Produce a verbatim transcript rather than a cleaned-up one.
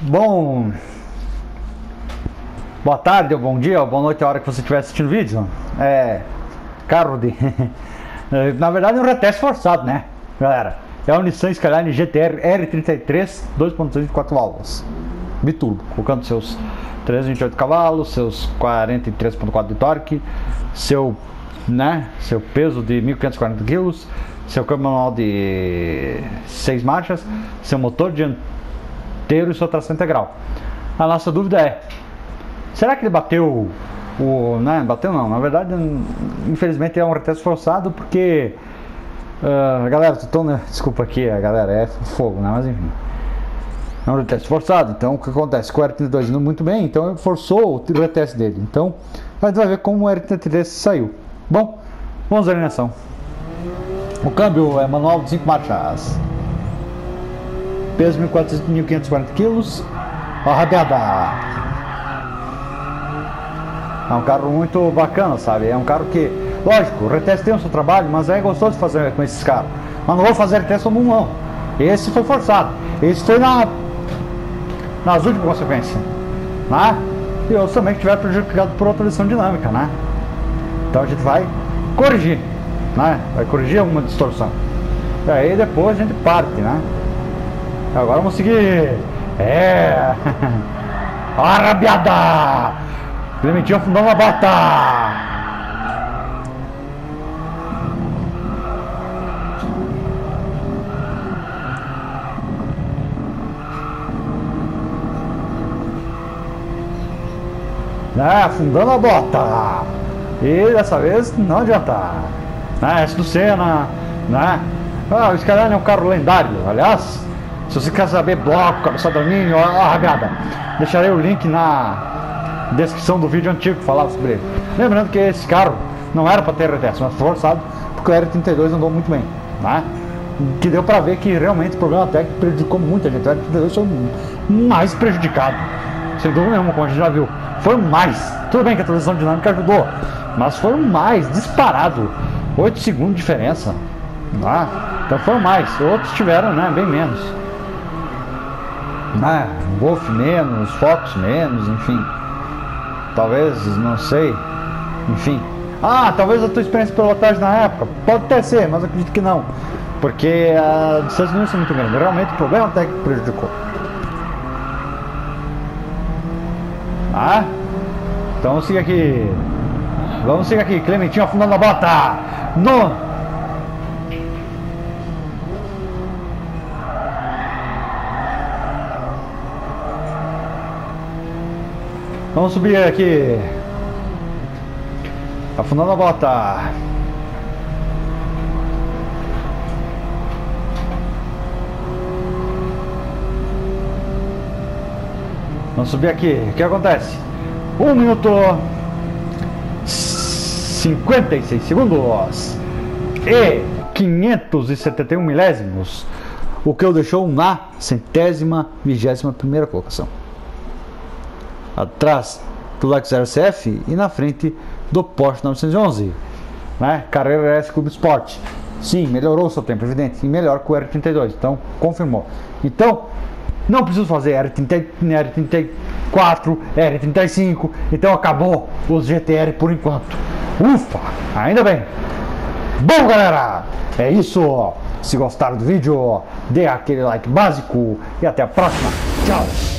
Bom, boa tarde, ou bom dia, ou boa noite a hora que você estiver assistindo o vídeo. É, carro de... Na verdade é um reteste forçado, né, galera? É o Nissan Skyline G T R R trinta e três dois ponto seis de quatro válvulas biturbo, colocando seus trezentos e vinte e oito cavalos, seus quarenta e três ponto quatro de torque, seu, né, seu peso de mil quinhentos e quarenta quilos, seu câmbio manual de seis marchas, seu motor dianteiro e sua tração integral. A nossa dúvida é: será que ele bateu o... né, bateu não, na verdade infelizmente é um reteste forçado, porque uh, galera, tô, né, desculpa aqui a galera, é fogo, né, mas enfim, é um reteste forçado. Então o que acontece? Com o R trinta e dois indo muito bem, então ele forçou o reteste dele. Então a gente vai ver como o R trinta e três saiu. Bom, vamos à alinhação. O câmbio é manual de cinco marchas, peso mil quinhentos e quarenta quilos, a rabiada. É um carro muito bacana, sabe? É um carro que, lógico, o reteste tem o seu trabalho, mas é gostoso de fazer com esses carros. Mas não vou fazer reteste como um não. Esse foi forçado. Esse foi na nas últimas consequências, né? E outros também que tiveram prejudicado por outra lição dinâmica, né? Então a gente vai corrigir, né? Vai corrigir alguma distorção. E aí depois a gente parte, né? Agora vamos seguir. É. Arabiada! Clementinho afundando a bota! É, afundando a bota! E dessa vez não adianta. Né? Esse do Senna, né? Ah, o Skyline é um carro lendário. Aliás, se você quer saber bloco, cabeçada de alumínio, ó, rabiada, deixarei o link na descrição do vídeo antigo que falava sobre ele. Lembrando que esse carro não era para ter reteste, mas foi forçado porque o R trinta e dois andou muito bem, né? Que deu para ver que realmente o problema técnico prejudicou muita gente. O R trinta e dois foi mais prejudicado, sem dúvida nenhuma, como a gente já viu. Foi mais. Tudo bem que a transição dinâmica ajudou, mas foi mais disparado. oito segundos de diferença, né? Então foi mais. Outros tiveram, né, bem menos. Ah, Golf menos, Focus menos, enfim. Talvez, não sei. Enfim. Ah, talvez a tua experiência de pilotagem na época. Pode até ser, mas eu acredito que não. Porque a distância não é muito grande. Realmente o problema técnico prejudicou. Ah, então vamos seguir aqui. Vamos seguir aqui. Clementinho afundando a bota. No... Vamos subir aqui. Afundando a bota. Vamos subir aqui. O que acontece? um minuto cinquenta e seis segundos e quinhentos e setenta e um milésimos, o que o deixou na centésima vigésima primeira colocação, atrás do Lexus R C F e na frente do Porsche novecentos e onze, né? Carrera S Clube Sport. Sim, melhorou o seu tempo, evidente, e melhor que o R trinta e dois, então confirmou. Então não preciso fazer R trinta, R trinta e quatro, R trinta e cinco, então acabou os G T R por enquanto. Ufa, ainda bem. Bom, galera, é isso. Se gostaram do vídeo, dê aquele like básico e até a próxima. Tchau.